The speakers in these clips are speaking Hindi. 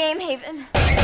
name, Haven?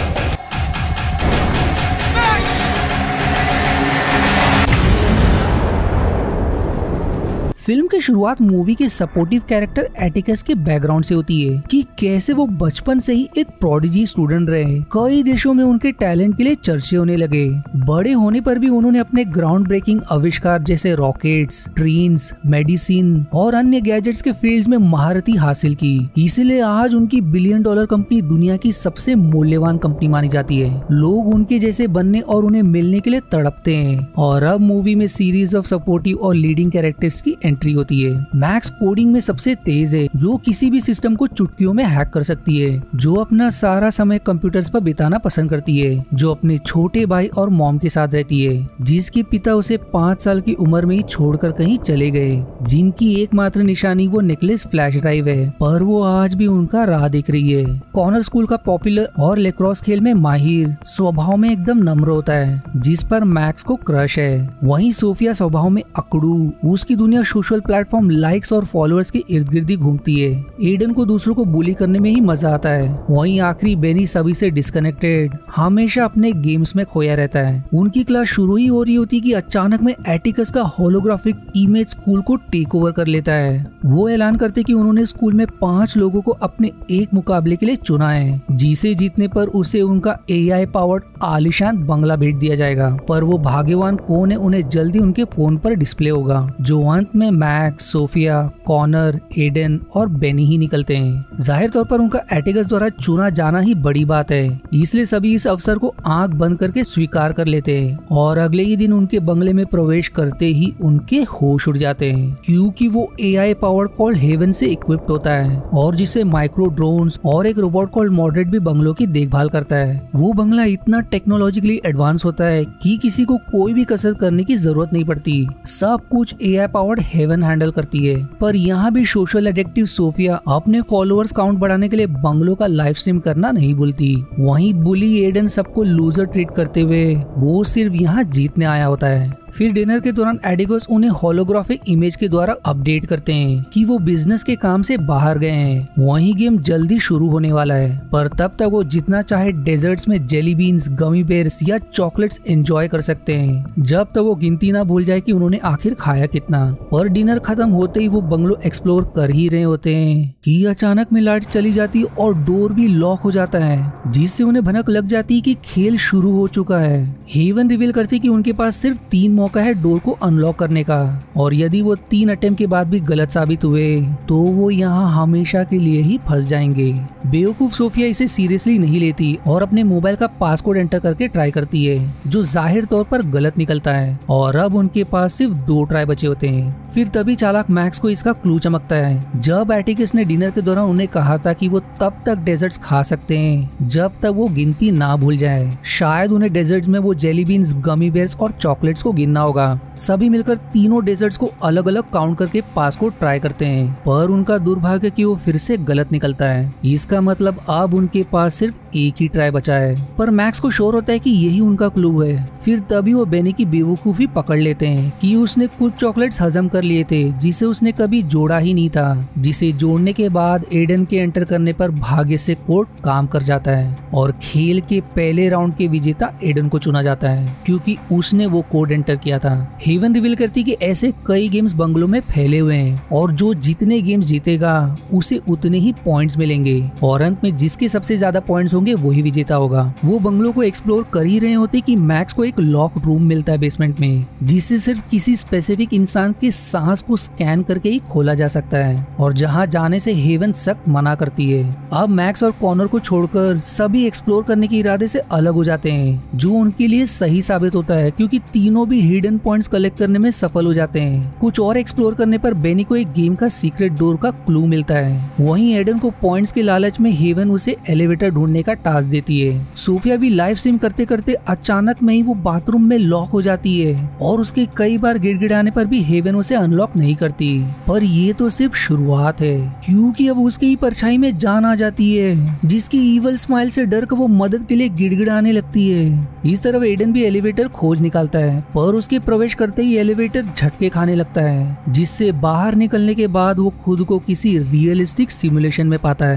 फिल्म की शुरुआत मूवी के सपोर्टिव कैरेक्टर एटिकस के बैकग्राउंड से होती है कि कैसे वो बचपन से ही एक प्रोडिजी स्टूडेंट रहे। कई देशों में उनके टैलेंट के लिए चर्चे होने लगे। बड़े होने पर भी उन्होंने अपने ग्राउंड ब्रेकिंग आविष्कार जैसे रॉकेट्स, ट्रेन्स, मेडिसिन और अन्य गैजेट्स के फील्ड्स में महारती हासिल की। इसलिए आज उनकी $1 बिलियन कंपनी दुनिया की सबसे मूल्यवान कंपनी मानी जाती है। लोग उनके जैसे बनने और उन्हें मिलने के लिए तड़पते हैं। और अब मूवी में सीरीज ऑफ सपोर्टिव और लीडिंग कैरेक्टर्स की एंट्री होती है। मैक्स कोडिंग में सबसे तेज है, जो किसी भी सिस्टम को चुटकियों में हैक कर सकती है, जो अपना सारा समय कंप्यूटर्स पर बिताना पसंद करती है, जो अपने छोटे भाई और मॉम के साथ रहती है, जिसके पिता उसे 5 साल की उम्र में ही छोड़कर कहीं चले गए, जिनकी एकमात्र निशानी वो नेकलेस फ्लैश ड्राइव है, पर वो आज भी उनका राह देख रही है। कॉर्नर स्कूल का पॉपुलर और लेक्रोस खेल में माहिर, स्वभाव में एकदम नम्र होता है, जिस पर मैक्स को क्रश है। वहीं सोफिया स्वभाव में अकड़ू, उसकी दुनिया सोशल प्लेटफॉर्म लाइक्स और फॉलोअर्स के इर्द गिर्द ही घूमती है। एडन को दूसरों को बुली करने में ही मजा आता है। वहीं आखिरी बेनी सभी से डिस्कनेक्टेड, हमेशा अपने गेम्स में खोया रहता है। उनकी क्लास शुरू ही हो रही होती कि अचानक में एटिकस का होलोग्राफिक इमेज स्कूल को टेक ओवर कर लेता है। वो ऐलान करते कि उन्होंने स्कूल में 5 लोगों को अपने एक मुकाबले के लिए चुना है, जिसे जीतने पर उसे उनका AI पावर्ड आलिशान बंगला भेज दिया जाएगा। पर वो भाग्यवान कौन है उन्हें जल्दी उनके फोन पर डिस्प्ले होगा, जो अंत में मैक्स, सोफिया, कॉर्नर, एडन और बेनी ही निकलते हैं। जाहिर तौर पर उनका एटिकस द्वारा चुना जाना ही बड़ी बात है, इसलिए सभी इस अवसर को आंख बंद करके स्वीकार कर लेते हैं। और अगले ही दिन उनके बंगले में प्रवेश करते ही उनके होश उड़ जाते हैं, क्योंकि वो AI पावर्ड कॉल्ड हेवन से इक्विप्ड होता है, और जिसे माइक्रो ड्रोन्स और एक रोबोट कॉल्ड मॉडरेट भी बंगलों की देखभाल करता है। वो बंगला इतना टेक्नोलॉजिकली एडवांस होता है कि किसी को कोई भी कसरत करने की जरूरत नहीं पड़ती। सब कुछ AI पावर्ड हेवन हैंडल करती है। पर यहाँ भी सोशल एडिक्टिव सोफिया अपने फॉलोअर्स काउंट बढ़ाने के लिए बंगलों का लाइव स्ट्रीम करना नहीं भूलती। वहीं बुली एडन सबको लूजर ट्रीट करते हुए वो सिर्फ यहाँ जीतने आया होता है। फिर डिनर के दौरान एटिकस उन्हें होलोग्राफिक इमेज के द्वारा अपडेट करते हैं कि वो बिजनेस के काम से बाहर गए हैं। वहीं गेम जल्दी शुरू होने वाला है, पर तब तक वो जितना चाहे डेजर्ट्स में जेली बीन्स, गमी बेयर्स या चॉकलेट्स एंजॉय कर सकते हैं, जब तक वो गिनती ना भूल जाए कि उन्होंने आखिर खाया कितना। पर डिनर खत्म होते ही वो बंगलो एक्सप्लोर कर ही रहे होते हैं कि अचानक में लाइट चली जाती और डोर भी लॉक हो जाता है, जिससे उन्हें भनक लग जाती कि खेल शुरू हो चुका है। हेवन रिवील करती कि उनके पास सिर्फ 3 मौका है डोर को अनलॉक करने का, और यदि वो 3 अटेम्प्ट के बाद भी गलत साबित हुए तो वो यहाँ हमेशा के लिए ही फंस जाएंगे। बेवकूफ सोफिया इसे सीरियसली नहीं लेती और अपने मोबाइल का पासकोड एंटर करके ट्राई करती है, जो जाहिर तौर पर गलत निकलता है, और अब उनके पास सिर्फ 2 ट्राई बचे होते हैं। फिर तभी चालाक मैक्स को इसका क्लू चमकता है, जब एटिकस ने डिनर के दौरान उन्हें कहा था कि वो तब तक डेजर्ट्स खा सकते हैं जब तक वो गिनती ना भूल जाए। शायद उन्हें डेजर्ट्स में वो जेली बीन्स, गमी बेयर्स और चॉकलेट्स को गिनना होगा। सभी मिलकर तीनों डेजर्ट्स को अलग अलग काउंट करके पासकोड ट्राई करते हैं, पर उनका दुर्भाग्य कि वो फिर से गलत निकलता है। इसका मतलब अब उनके पास सिर्फ एक ही ट्राई बचा है। पर मैक्स को श्योर होता है कि यही उनका क्लू है। फिर तभी वो बेनी की बेवकूफी पकड़ लेते हैं कि उसने कुछ चॉकलेट्स हजम कर लिए थे जिसे उसने कभी जोड़ा ही नहीं था, जिसे जोड़ने के बाद एडन के एंटर करने पर भाग्य से कोड काम कर जाता है और खेल के पहले राउंड के विजेता एडन को चुना जाता है, क्योंकि उसने वो कोड एंटर किया था। हेवन रिवील करती कि ऐसे कई गेम्स बंगलों में फैले हुए हैं और जो जितने गेम्स जीतेगा उसे उतने ही पॉइंट्स मिलेंगे, और अंत में जिसके सबसे ज्यादा पॉइंट्स होंगे वही विजेता होगा। वो बंगलों को एक्सप्लोर कर ही रहे होते कि मैक्स को एक लॉक रूम मिलता है बेसमेंट में, जिसे सिर्फ किसी स्पेसिफिक इंसान के सांस को स्कैन करके ही खोला जा सकता है, और जहाँ जाने से हेवन सख्त मना करती है। अब मैक्स और कॉर्नर को छोड़कर सभी एक्सप्लोर करने के इरादे से अलग हो जाते हैं, जो उनके लिए सही साबित होता है, क्योंकि तीनों भी हिडन पॉइंट्स कलेक्ट करने में सफल हो जाते हैं। कुछ और एक्सप्लोर करने पर बेनी को एक गेम का सीक्रेट डोर का क्लू मिलता है। वहीं एडन को पॉइंट्स के लालच में हेवन उसे एलिवेटर ढूंढने का टास्क देती है। सोफिया भी लाइव स्ट्रीम करते करते अचानक में ही वो बाथरूम में लॉक हो जाती है, और उसके कई बार गिड़गिड़ाने पर भी हेवन उसे अनलॉक नहीं करती। पर ये तो सिर्फ शुरुआत है, क्योंकि अब उसकी ही परछाई में जान आ जाती है, जिसकी ईवल स्माइल से डर कर वो मदद के लिए गिड़गिड़ाने लगती है। इस तरफ एडन भी एलिवेटर खोज निकालता है, पर उसके प्रवेश करते ही एलिवेटर झटके खाने लगता है, जिससे बाहर निकलने के बाद वो खुद को किसी रियलिस्टिक सिमुलेशन में पाता है, जहाँ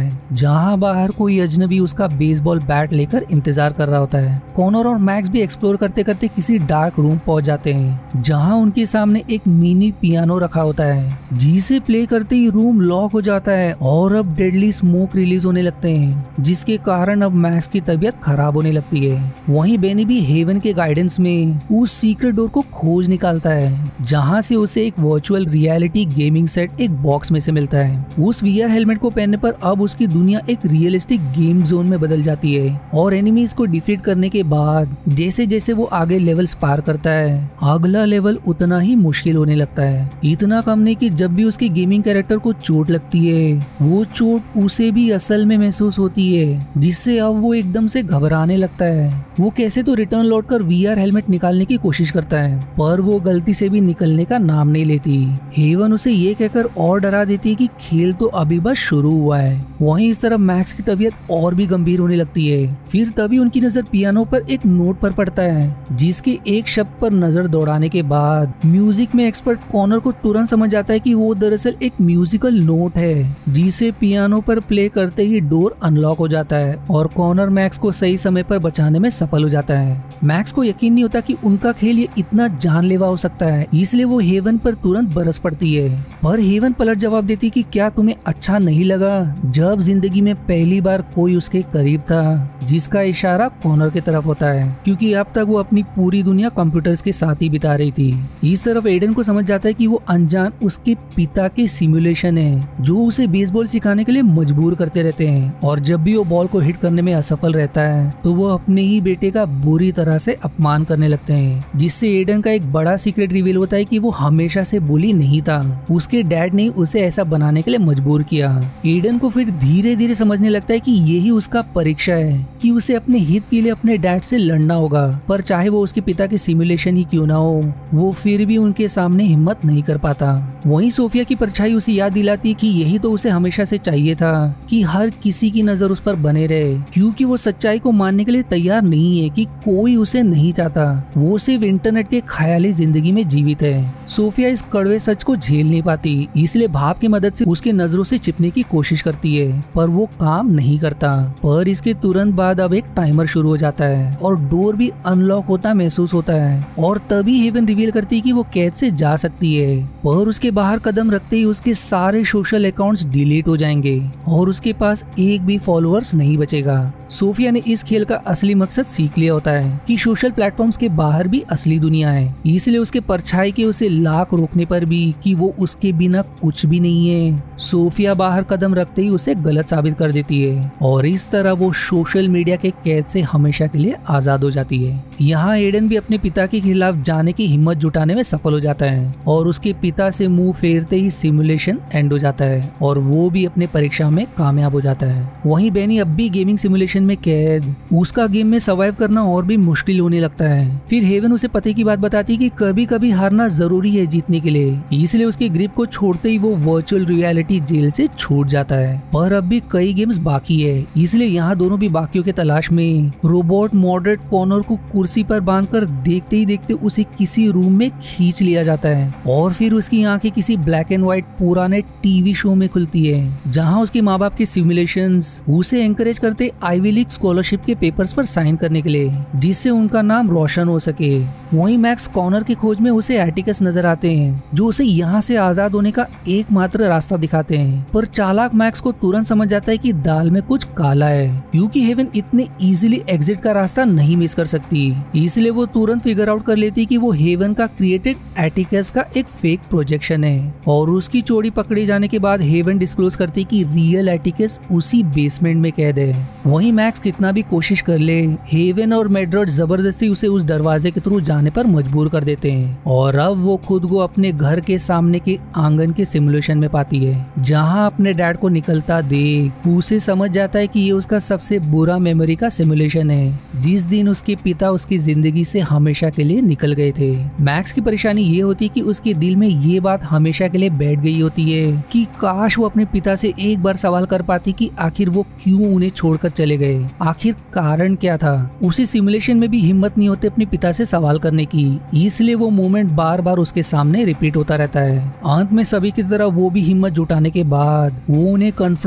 जहाँ बाहर कोई अजनबी उसका बेसबॉल बैट लेकर इंतजार कर रहा होता है। कॉनर और मैक्स भी एक्सप्लोर करते करते किसी डार्क रूम पहुंच जाते हैं, जहाँ उनके सामने एक मिनी पियानो रखा होता है, जिसे प्ले करते ही रूम लॉक हो जाता है और अब डेडली स्मोक रिलीज होने लगते हैं, जिसके कारण अब मैक्स की तबीयत खराब होने लगती है। वहीं बेनी भी हेवन के गाइडेंस में उस सीक्रेट डोर को खोज निकालता है, जहाँ से उसे एक वर्चुअल रियलिटी गेमिंग सेट एक बॉक्स में से मिलता है। उस वीआर हेलमेट को पहनने पर अब उसकी दुनिया एक रियलिस्टिक गेम जोन में बदल जाती है और एनिमीज को डिफीट करने के बाद जैसे जैसे वो आगे लेवल्स पार करता है, अगला लेवल उतना ही मुश्किल होने लगता है। इतना कम नहीं कि जब भी उसके गेमिंग कैरेक्टर को चोट लगती है, वो चोट उसे भी असल में महसूस होती है, जिससे अब वो एकदम से घबराने लगता है। वो कैसे तो रिटर्न लौटकर वीआर हेलमेट निकालने की कोशिश करता है, पर वो गलती से भी निकलने का नाम नहीं लेती। हेवन उसे ये कहकर और डरा देती है कि खेल तो अभी बस शुरू हुआ है। वहीं इस तरफ मैक्स की तबीयत और भी गंभीर होने लगती है। फिर तभी उनकी नजर पियानो पर एक नोट पर पड़ता है, जिसके एक शब्द पर नजर दौड़ाने के बाद म्यूजिक में एक्सपर्ट कॉनर को तुरंत समझ आता है कि वो दरअसल एक म्यूजिकल नोट है, जिसे पियानो पर प्ले करते ही डोर अनलॉक हो जाता है और कॉनर मैक्स को सही समय पर बचाने में सफल हो जाता है। मैक्स को यकीन नहीं होता कि उनका खेल ये इतना जानलेवा हो सकता है, इसलिए वो हेवन पर तुरंत बरस पड़ती है। पर हेवन पलट जवाब देती कि क्या तुम्हें अच्छा नहीं लगा जब जिंदगी में पहली बार कोई उसके करीब था, जिसका इशारा कॉनर की तरफ होता है, क्योंकि अब तक वो अपनी पूरी दुनिया कंप्यूटर्स के साथ ही बिता रही थी। इस तरफ एडन को समझ जाता है कि वो अनजान उसके पिता के सिमुलेशन है, जो उसे बेसबॉल सिखाने के लिए मजबूर करते रहते हैं, और जब भी वो बॉल को हिट करने में असफल रहता है तो वो अपने ही बेटे का बुरी तरह से अपमान करने लगते हैं, जिससे एडन का एक बड़ा सीक्रेट रिवील होता है कि वो हमेशा से बुली नहीं था, उसके डैड ने उसे ऐसा बनाने के लिए मजबूर किया। एडन को फिर धीरे धीरे समझने लगता है कि यही उसका परीक्षा है कि उसे अपने हित के लिए अपने डैड से लड़ना होगा, पर चाहे वो उसके पिता के सिमुलेशन ही क्यों ना हो, वो फिर भी उनके सामने हिम्मत नहीं कर पाता। वहीं सोफिया की परछाई उसे याद दिलाती कि यही तो उसे हमेशा से चाहिए था कि हर किसी की नजर उस पर बने रहे, क्योंकि वो सच्चाई को मानने के लिए तैयार नहीं है कि कोई उसे नहीं चाहता, वो सिर्फ इंटरनेट के ख्याली जिंदगी में जीवित है। सोफिया इस कड़वे सच को झेल नहीं पाती, इसलिए भाप की मदद से उसके नजरों से छिपने की कोशिश करती है, पर वो काम नहीं करता। पर इसके तुरंत बाद अब एक टाइमर शुरू हो जाता है और डोर भी अनलॉक होता महसूस होता है, और तभी हेवन रिवील करती है कि वो कैद से जा सकती है। पर उसके बाहर कदम रखते ही उसके सारे सोशल अकाउंट्स डिलीट हो जाएंगे और उसके पास एक भी फॉलोअर्स नहीं बचेगा। सोफिया ने इस खेल का असली मकसद सीख लिया होता है कि सोशल प्लेटफॉर्म्स के बाहर भी असली दुनिया है, इसलिए उसके परछाई के उसे लाख रोकने पर भी कि वो उसके बिना कुछ भी नहीं है, सोफिया बाहर कदम रखते ही उसे गलत साबित कर देती है, और इस तरह वो सोशल मीडिया के कैद से हमेशा के लिए आजाद हो जाती है। यहाँ एडन भी अपने पिता के खिलाफ जाने की हिम्मत जुटाने में सफल हो जाता है, और उसके पिता से मुंह फेरते ही सिमुलेशन एंड हो जाता है और वो भी अपने परीक्षा में कामयाब हो जाता है। वहीं बेनी अब भी गेमिंग सिमुलेशन में कैद, उसका गेम में सर्वाइव करना और भी मुश्किल होने लगता है। फिर हेवन उसे पते की बात बताती कि कभी कभी हारना जरूरी है जीतने के लिए, इसलिए उसके ग्रिप को छोड़ते ही वो वर्चुअल रियलिटी जेल से छूट जाता है। पर अब भी कई गेम्स बाकी है, इसलिए यहाँ दोनों भी बाकियों के तलाश में रोबोट मॉडरेट कॉर्नर को कुर्सी पर बांधकर देखते ही देखते उसे किसी रूम में खींच लिया जाता है, और फिर उसकी आंखें किसी ब्लैक एंड व्हाइट पुराने टीवी शो में खुलती है, जहाँ उसके माँ बाप के सिमुलेशंस उसे एंकरेज करते आईवी लीग स्कॉलरशिप के पेपर्स पर साइन करने के लिए, जिससे उनका नाम रोशन हो सके। वहीं मैक्स कॉर्नर की खोज में उसे एटिकस नजर आते हैं, जो उसे यहाँ से आजाद होने का एकमात्र रास्ता दिखाते हैं। पर चालाक मैक्स को तुरंत समझ जाता है कि दाल में कुछ काला है, क्योंकि हेवन इतने इजीली एग्जिट का रास्ता नहीं मिस कर सकती, इसलिए वो तुरंत फिगर आउट कर लेती कि वो हेवन का क्रिएटेड एटिकस का एक फेक प्रोजेक्शन है, और उसकी चोरी पकड़े जाने के बाद हेवन डिस्क्लोज करती कि रियल एटिकस उसी बेसमेंट में कैद है। वहीं मैक्स कितना भी कोशिश कर ले, हेवन और मेड्रॉड जबरदस्ती उसे उस दरवाजे के थ्रू जाने पर मजबूर कर देते हैं, और अब वो खुद को अपने घर के सामने के आंगन के सिमुलेशन में पाती है, जहां अपने डैड को निकलता देख उसे समझ जाता है कि ये उसका सबसे बुरा मेमोरी का सिमुलेशन है, जिस दिन उसके पिता उसकी जिंदगी से हमेशा के लिए निकल गए थे। मैक्स की परेशानी ये होती कि उसके दिल में ये बात हमेशा के लिए बैठ गई होती है कि काश वो अपने पिता से एक बार सवाल कर पाती कि आखिर वो क्यों उन्हें छोड़कर चले गए, आखिर कारण क्या था। उसे सिमुलेशन में भी हिम्मत नहीं होती अपने पिता से सवाल करने की, इसलिए वो मोमेंट बार बार उसके सामने रिपीट होता रहता है। अंत में सभी की तरह वो भी हिम्मत जुटाने के बाद वो उन्हें कन्फ्रंट करने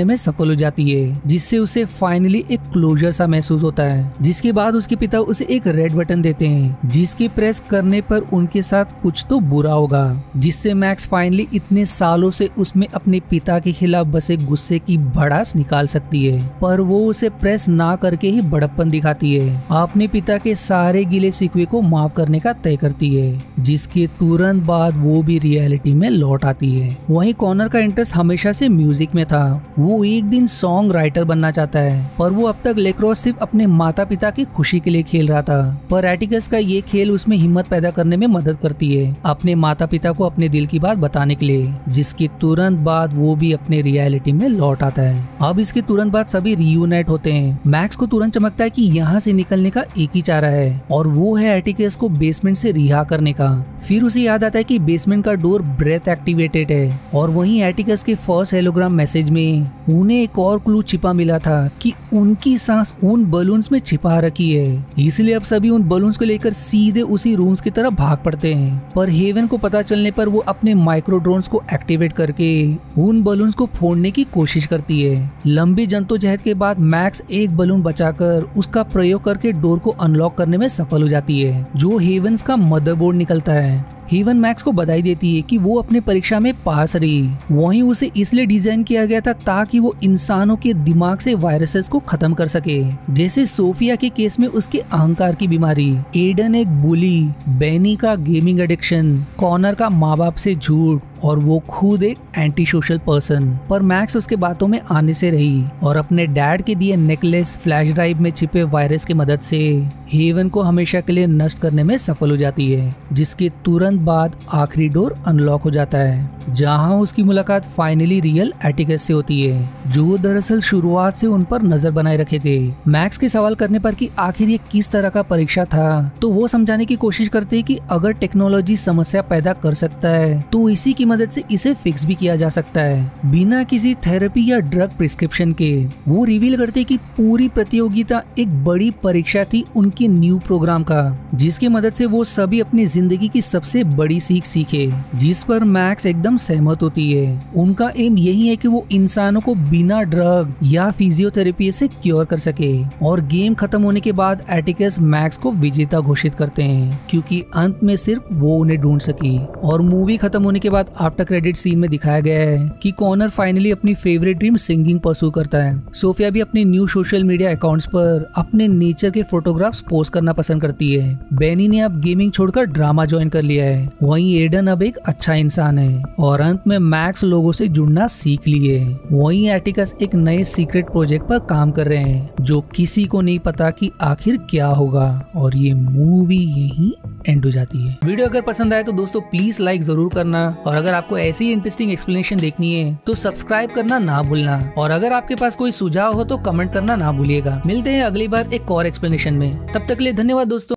करने में सफल हो जाती है, जिससे उसे फाइनली एक क्लोजर सा महसूस होता है। जिसके बाद उसके पिता उसे एक रेड बटन देते हैं, जिसके प्रेस करने पर उनके साथ कुछ तो बुरा होगा, जिससे मैक्स फाइनली इतने सालों से उसमें अपने पिता के खिलाफ बसे गुस्से की भड़ास निकाल सकती है। पर वो उसे प्रेस ना करके ही बड़प्पन दिखाती है, अपने पिता के सारे गिले शिकवे को माफ करने का तय करती है, जिसके तुरंत बाद वो भी रियलिटी में लौट आती है। वहीं कॉनर का इंटरेस्ट हमेशा से म्यूजिक में था। वो एक दिन सॉन्ग राइटर बनना चाहता है, पर वो अब तक लेक्रोस सिर्फ अपने माता पिता की खुशी के लिए खेल रहा था। पर एटिकस का ये खेल उसमें हिम्मत पैदा करने में मदद करती है, अपने माता पिता को अपने दिल की बात बताने के लिए, जिसके तुरंत बाद वो भी अपने रियलिटी में लौट आता है। अब इसके तुरंत बाद सभी रियूनाइट होते हैं। मैक्स को तुरंत चमकता है कि यहाँ से निकलने का एक ही चारा है, और वो है एटिकस को बेसमेंट से रिहा करने का। फिर उसे याद आता है कि बेसमेंट का डोर ब्रेथ एक्टिवेटेड है, और वहीं एटिकस के फर्स्ट हेलोग्राम मैसेज में उन्हें एक और क्लू छिपा मिला था कि उनकी सांस उन बलून्स में छिपा रखी है। इसलिए अब सभी उन बलून्स को लेकर सीधे उसी रूम्स की तरफ भाग पड़ते हैं। पर हेवन को पता चलने पर वो अपने माइक्रो ड्रोन्स को एक्टिवेट करके उन बलून्स को फोड़ने की कोशिश करती है। लंबी जद्दोजहद के बाद मैक्स एक बलून बचाकर उसका प्रयोग करके डोर को अनलॉक करने में सफल हो जाती है, जो हेवंस का मदरबोर्ड निकलता है। हेवन मैक्स को बधाई देती है कि वो अपने परीक्षा में पास रही। वहीं उसे इसलिए डिजाइन किया गया था ताकि वो इंसानों के दिमाग से वायरसेस को खत्म कर सके, जैसे सोफिया के केस में उसके अहंकार की बीमारी, एडन एक बुली, बेनी का गेमिंग एडिक्शन, कॉनर का माँ बाप से झूठ, और वो खुद एक एंटी सोशल पर्सन। पर मैक्स उसके बातों में आने से रही और अपने डैड के दिए नेकलेस फ्लैश ड्राइव में छिपे वायरस की मदद से हेवन को हमेशा के लिए नष्ट करने में सफल हो जाती है, जिसके तुरंत बाद आखिरी डोर अनलॉक हो जाता है, जहां उसकी मुलाकात फाइनली रियल एटिकस से होती है, जो दरअसल शुरुआत से उन पर नजर बनाए रखे थे। मैक्स के सवाल करने पर कि आखिर ये किस तरह का परीक्षा था, तो वो समझाने की कोशिश करते हैं कि अगर टेक्नोलॉजी समस्या पैदा कर सकता है तो इसी की मदद से इसे फिक्स भी किया जा सकता है बिना किसी थेरेपी या ड्रग प्रिस्क्रिप्शन के। वो रिवील करते कि पूरी प्रतियोगिता एक बड़ी परीक्षा थी उनकी न्यू प्रोग्राम का, जिसकी मदद से वो सभी अपनी जिंदगी की सबसे बड़ी सीख सीखे, जिस पर मैक्स एकदम सहमत होती है। उनका एम यही है कि वो इंसानों को बिना ड्रग या फिजियोथेरेपी से क्योर कर सके। और गेम खत्म होने के बाद एटिकस मैक्स को विजेता घोषित करते हैं, क्योंकि अंत में सिर्फ वो उन्हें ढूंढ सकी। और मूवी खत्म होने के बाद आफ्टर क्रेडिट सीन में दिखाया गया है कि कॉनर फाइनली अपनी फेवरेट ड्रीम सिंगिंग परस्यू करता है। सोफिया भी अपने न्यू सोशल मीडिया अकाउंट्स पर अपने नेचर के फोटोग्राफ्स पोस्ट करना पसंद करती है। बेनी ने अब गेमिंग छोड़कर ड्रामा ज्वाइन कर लिया है। वहीं एडन अब एक अच्छा इंसान है, और अंत में मैक्स लोगों से जुड़ना सीख लिए। वहीं एटिकस एक नए सीक्रेट प्रोजेक्ट पर काम कर रहे हैं, जो किसी को नहीं पता कि आखिर क्या होगा। और ये मूवी यहीं एंड हो जाती है। वीडियो अगर पसंद आए तो दोस्तों प्लीज लाइक जरूर करना, और अगर आपको ऐसी इंटरेस्टिंग एक्सप्लेनेशन देखनी है तो सब्सक्राइब करना ना भूलना, और अगर आपके पास कोई सुझाव हो तो कमेंट करना ना भूलिएगा। मिलते हैं अगली बार एक और एक्सप्लेनेशन में, तब तक के लिए धन्यवाद दोस्तों।